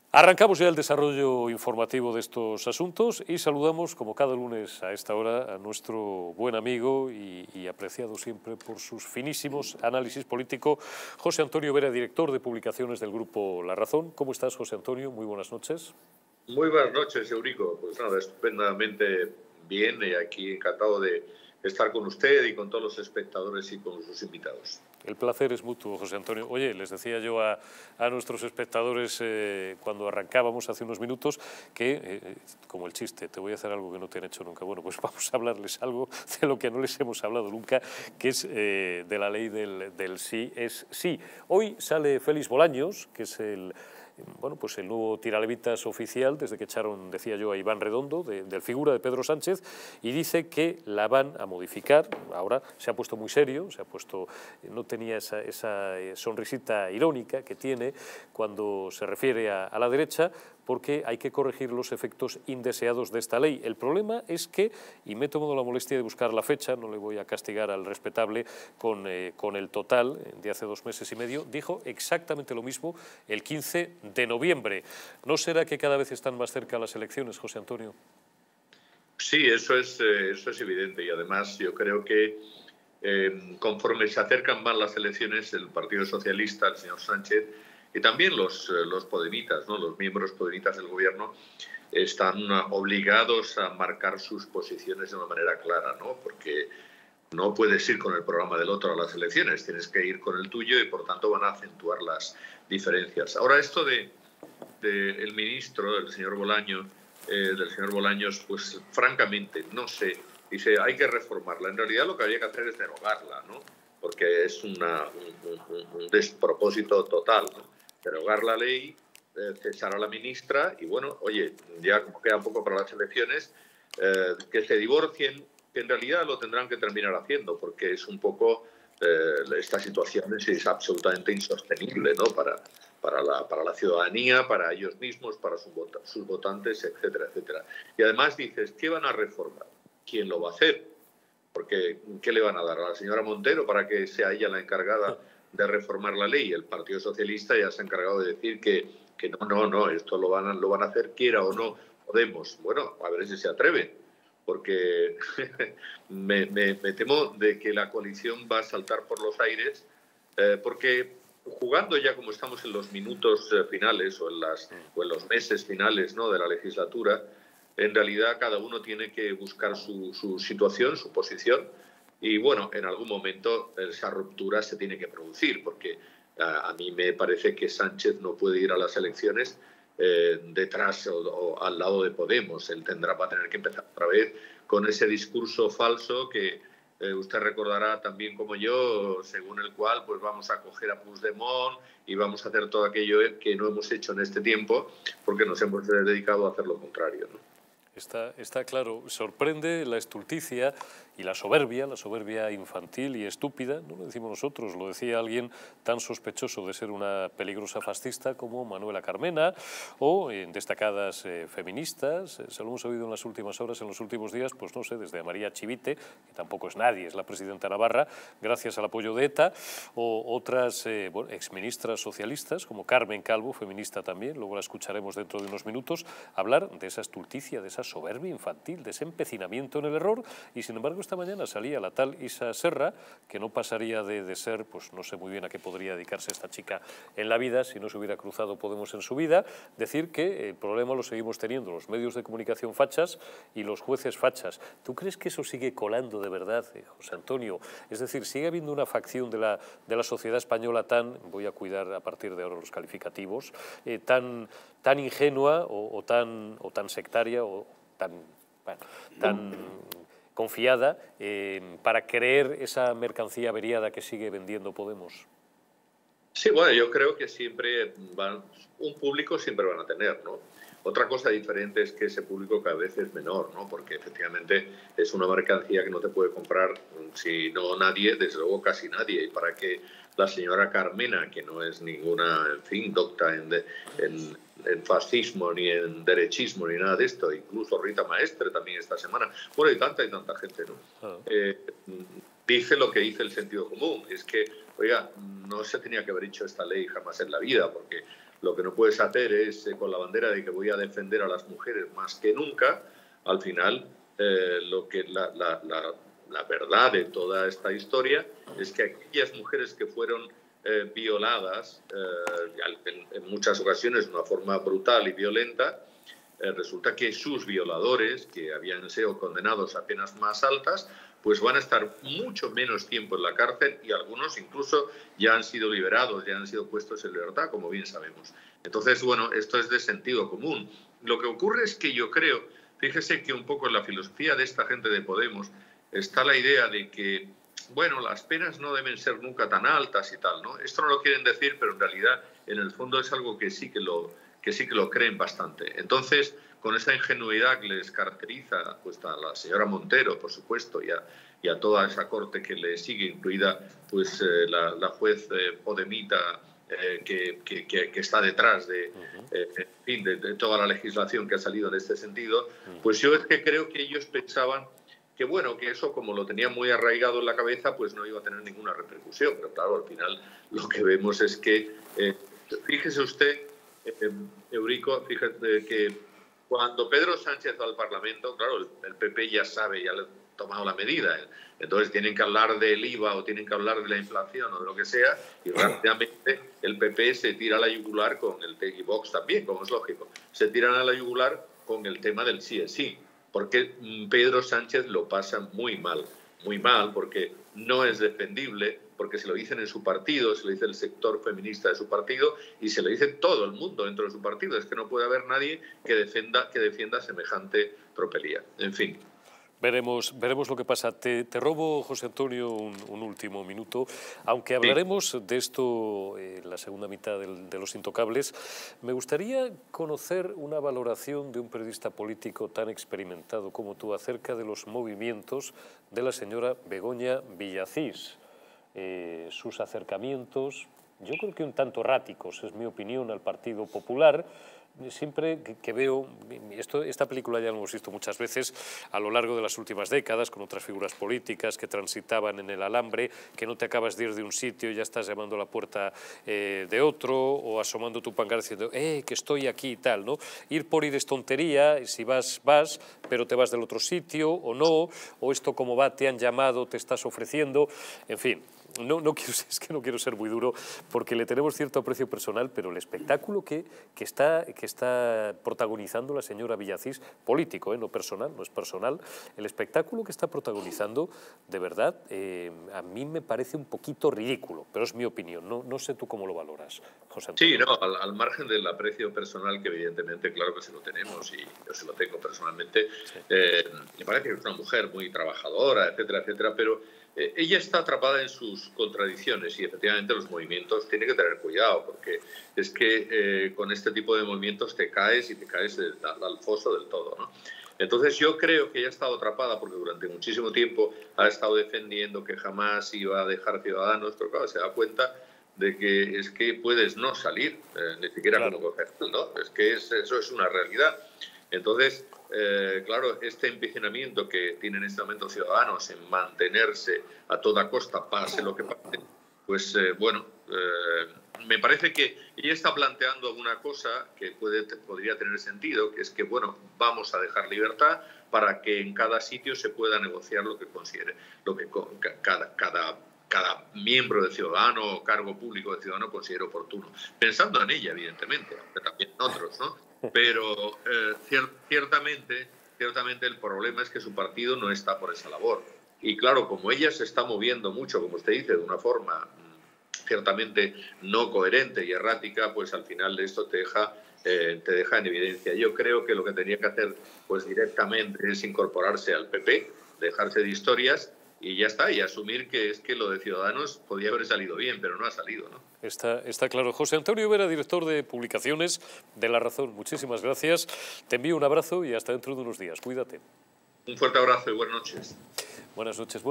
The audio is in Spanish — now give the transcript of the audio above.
Arrancamos ya el desarrollo informativo de estos asuntos y saludamos, como cada lunes a esta hora, a nuestro buen amigo y apreciado siempre por sus finísimos análisis político, José Antonio Vera, director de publicaciones del Grupo La Razón. ¿Cómo estás, José Antonio? Muy buenas noches. Muy buenas noches, Eurico. Pues nada, estupendamente bien y aquí encantado de estar con usted y con todos los espectadores y con sus invitados. El placer es mutuo, José Antonio. Oye, les decía yo a nuestros espectadores cuando arrancábamos hace unos minutos que, como el chiste, te voy a hacer algo que no te han hecho nunca. Bueno, pues vamos a hablarles algo de lo que no les hemos hablado nunca, que es de la ley del sí es sí. Hoy sale Félix Bolaños, que es el nuevo tiralevitas oficial, desde que echaron, decía yo, a Iván Redondo, del figura de Pedro Sánchez, y dice que la van a modificar. Ahora se ha puesto muy serio, no tenía esa sonrisita irónica que tiene cuando se refiere a la derecha, porque hay que corregir los efectos indeseados de esta ley. El problema es que, y me he tomado la molestia de buscar la fecha, no le voy a castigar al respetable con el total, de hace 2 meses y medio, dijo exactamente lo mismo el 15 de noviembre. ¿No será que cada vez están más cerca las elecciones, José Antonio? Sí, eso es evidente, y además yo creo que conforme se acercan más las elecciones, el Partido Socialista, el señor Sánchez, y también los podemitas, ¿no? Los miembros podemitas del gobierno, están obligados a marcar sus posiciones de una manera clara, ¿no? Porque no puedes ir con el programa del otro a las elecciones, tienes que ir con el tuyo y por tanto van a acentuar las diferencias. Ahora, esto del ministro, del señor Bolaños, pues francamente, no sé, dice, hay que reformarla. En realidad lo que habría que hacer es derogarla, ¿no? Porque es un despropósito total, ¿no? Derogar la ley, cesar a la ministra y bueno, oye, ya como queda poco para las elecciones, que se divorcien, que en realidad lo tendrán que terminar haciendo, porque es un poco, esta situación es absolutamente insostenible, ¿no? Para la ciudadanía, para ellos mismos, para sus votantes, etcétera, etcétera. Y además dices, ¿qué van a reformar? ¿Quién lo va a hacer? Porque ¿qué le van a dar a la señora Montero para que sea ella la encargada de reformar la ley? El Partido Socialista ya se ha encargado de decir que no, esto lo van a hacer quiera o no Podemos. Bueno, a ver si se atreven, porque me temo de que la coalición va a saltar por los aires, porque jugando ya como estamos en los minutos finales o en los meses finales, ¿no?, de la legislatura, en realidad cada uno tiene que buscar su situación, su posición, y bueno, en algún momento esa ruptura se tiene que producir, porque a mí me parece que Sánchez no puede ir a las elecciones detrás o al lado de Podemos. Él va a tener que empezar otra vez con ese discurso falso que usted recordará también como yo, según el cual pues vamos a coger a Puigdemont y vamos a hacer todo aquello que no hemos hecho en este tiempo, porque nos hemos dedicado a hacer lo contrario, ¿no? Está claro, sorprende la estulticia y la soberbia infantil y estúpida, no lo decimos nosotros, lo decía alguien tan sospechoso de ser una peligrosa fascista como Manuela Carmena o destacadas feministas. Se lo hemos oído en las últimas horas, en los últimos días, pues no sé, desde María Chivite, que tampoco es nadie, es la presidenta navarra, gracias al apoyo de ETA, o otras exministras socialistas, como Carmen Calvo, feminista también, luego la escucharemos dentro de unos minutos, hablar de esa estulticia, de esa soberbia infantil, de ese empecinamiento en el error, y sin embargo esta mañana salía la tal Isa Serra, que no pasaría de ser, pues no sé muy bien a qué podría dedicarse esta chica en la vida si no se hubiera cruzado Podemos en su vida, decir que el problema lo seguimos teniendo los medios de comunicación fachas y los jueces fachas. ¿Tú crees que eso sigue colando de verdad, José Antonio? Es decir, ¿sigue habiendo una facción de la sociedad española voy a cuidar a partir de ahora los calificativos, tan ingenua o tan sectaria o tan confiada para creer esa mercancía averiada que sigue vendiendo Podemos? Sí, bueno, yo creo que un público siempre van a tener, ¿no? Otra cosa diferente es que ese público cada vez es menor, ¿no? Porque efectivamente es una mercancía que no te puede comprar, si no nadie, desde luego casi nadie. Y para que la señora Carmena, que no es ninguna, en fin, docta en fascismo, ni en derechismo, ni nada de esto, incluso Rita Maestre también esta semana, bueno, y tanta gente, ¿no? Dice lo que dice el sentido común, es que, oiga, no se tenía que haber hecho esta ley jamás en la vida, porque lo que no puedes hacer es, con la bandera de que voy a defender a las mujeres más que nunca, al final la verdad de toda esta historia es que aquellas mujeres que fueron violadas, en muchas ocasiones de una forma brutal y violenta, resulta que sus violadores, que habían sido condenados a penas más altas, pues van a estar mucho menos tiempo en la cárcel y algunos incluso ya han sido liberados, ya han sido puestos en libertad, como bien sabemos. Entonces, bueno, esto es de sentido común. Lo que ocurre es que yo creo, fíjese que un poco en la filosofía de esta gente de Podemos está la idea de que, bueno, las penas no deben ser nunca tan altas y tal, ¿no? Esto no lo quieren decir, pero en realidad, en el fondo es algo que sí que lo creen bastante. Entonces, con esa ingenuidad que les caracteriza, pues a la señora Montero, por supuesto, y a toda esa corte que le sigue, incluida pues la juez podemita que está detrás de, en fin, de toda la legislación que ha salido en este sentido, pues yo es que creo que ellos pensaban que, bueno, que eso, como lo tenía muy arraigado en la cabeza, pues no iba a tener ninguna repercusión. Pero claro, al final lo que vemos es que, fíjese usted, Eurico, fíjate que cuando Pedro Sánchez va al Parlamento, claro, el PP ya sabe, ya le ha tomado la medida. Entonces tienen que hablar del IVA o tienen que hablar de la inflación o de lo que sea, y rápidamente el PP se tira a la yugular con el y Vox también, como es lógico. Se tiran a la yugular con el tema del sí es sí, porque Pedro Sánchez lo pasa muy mal, porque no es defendible, porque se lo dicen en su partido, se lo dice el sector feminista de su partido y se lo dice todo el mundo dentro de su partido. Es que no puede haber nadie que defienda semejante tropelía. En fin. Veremos lo que pasa. Te robo, José Antonio, un último minuto. Aunque hablaremos de esto en la segunda mitad de Los Intocables, me gustaría conocer una valoración de un periodista político tan experimentado como tú acerca de los movimientos de la señora Begoña Villacís. Sus acercamientos, yo creo que un tanto erráticos, es mi opinión, al Partido Popular. Siempre que veo, esta película ya lo hemos visto muchas veces a lo largo de las últimas décadas con otras figuras políticas que transitaban en el alambre, que no te acabas de ir de un sitio y ya estás llamando a la puerta de otro o asomando tu pancarta diciendo que estoy aquí y tal, ¿no? Ir por ir es tontería, si vas, pero te vas del otro sitio o no, o esto como va, te han llamado, te estás ofreciendo, en fin. Es que no quiero ser muy duro porque le tenemos cierto aprecio personal, pero el espectáculo que está protagonizando la señora Villacís, político, no personal, no es personal, el espectáculo que está protagonizando, de verdad, a mí me parece un poquito ridículo, pero es mi opinión, no sé tú cómo lo valoras, José Antonio. Sí, no, al margen del aprecio personal, que evidentemente, claro que se lo tenemos y yo se lo tengo personalmente, sí. Me parece que es una mujer muy trabajadora, etcétera, etcétera, pero ella está atrapada en sus contradicciones y efectivamente los movimientos tiene que tener cuidado porque es que con este tipo de movimientos te caes al foso del todo, ¿no? Entonces yo creo que ella ha estado atrapada porque durante muchísimo tiempo ha estado defendiendo que jamás iba a dejar Ciudadanos, pero claro, se da cuenta de que es que puedes no salir, ni siquiera claro. Como concejal, ¿no? Es que eso es una realidad. Entonces, claro, este empecinamiento que tienen en este momento Ciudadanos en mantenerse a toda costa, pase lo que pase, pues bueno, me parece que ella está planteando una cosa que podría tener sentido, que es que, bueno, vamos a dejar libertad para que en cada sitio se pueda negociar lo que considere, lo que cada miembro de Ciudadano o cargo público de Ciudadano considere oportuno. Pensando en ella, evidentemente, aunque también en otros, ¿no? Pero ciertamente el problema es que su partido no está por esa labor. Y claro, como ella se está moviendo mucho, como usted dice, de una forma ciertamente no coherente y errática, pues al final de esto te deja en evidencia. Yo creo que lo que tenía que hacer pues directamente es incorporarse al PP, dejarse de historias y ya está, y asumir que es que lo de Ciudadanos podía haber salido bien, pero no ha salido, ¿no? Está claro. José Antonio Vera, director de publicaciones de La Razón, muchísimas gracias. Te envío un abrazo y hasta dentro de unos días. Cuídate. Un fuerte abrazo y buenas noches. Buenas noches.